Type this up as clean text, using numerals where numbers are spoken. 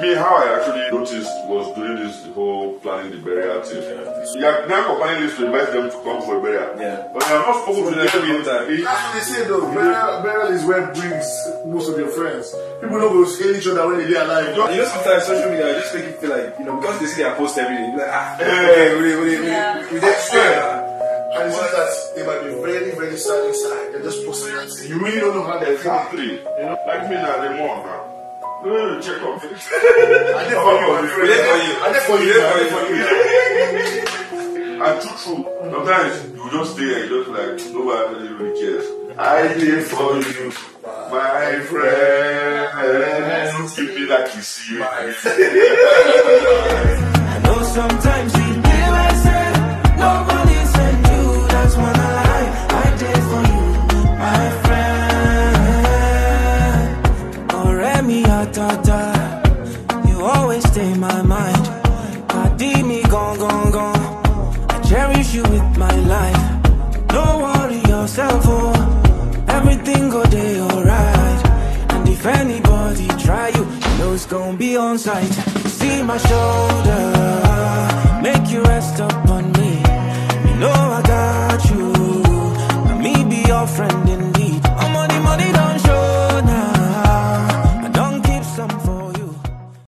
Me, how I actually noticed was doing this whole planning the burial thing. You are now planning this to invite them to come for a burial. Yeah. But you are not supposed to let them in. They say though, burial is where brings most of your friends. People don't go hate each other when they are alive. You know, sometimes social media just make you feel like, you know, because they see their post every day, like, okay, we swear. And it's just that they might be very, very sad inside. They're just posting that thing. You really don't know how they're Exactly. You know, like me now, the more now. Check up. I did for you. And true. Sometimes you just stay and you just like nobody really cares. I did for you, my friend. Give me that kiss. I know sometimes you give and say nobody sent you. That's when I did for you, my friend. Oh, Remy, you always stay in my mind. Cardi me gone. I cherish you with my life. Don't worry yourself, oh. Everything go day alright. And if anybody try you, you know it's gonna be on sight. See my shoulder, make you rest up on